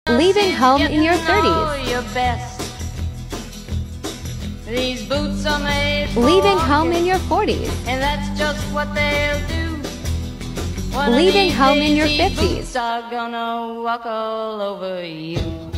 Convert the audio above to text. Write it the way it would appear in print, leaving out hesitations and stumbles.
Leaving home in your 30s. Your best. These boots are made for Leaving home in your 40s. and that's just what they'll do. One Leaving of these home in days your these 50s. boots are gonna walk all over you.